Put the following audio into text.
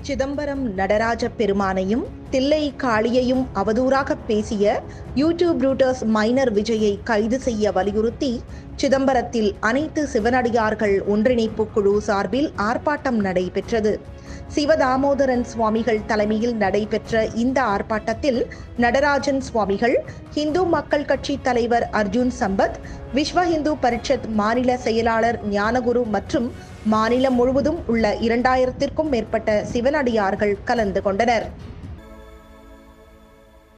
சிதம்பரம் நடராஜ பெருமானையும் தில்லை காளியையும் அவதூறாக பேசிய YouTube routers minor விஜயை கைது செய்ய வலியுறுத்தி சிதம்பரத்தில் அனைத்து சிவனடியார்கள் ஒன்றிணைப்பு குழு சார்பில் ஆர்ப்பாட்டம் நடைபெற்றது. சிவதாமோதரன் சுவாமிகள் தலைமையில் நடைபெற்ற இந்த ஆர்ப்பாட்டத்தில் நடராஜன் சுவாமிகள், இந்து மக்கள் கட்சி தலைவர் அர்ஜுன் சம்பத், விஸ்வ இந்து பரிஷத் மாநில செயலாளர் ஞானகுரு மற்றும் மாநிலம் முழுவதும் உள்ள 2000க்கும் மேற்பட்ட சிவனடியார்கள் கலந்து கொண்டனர்.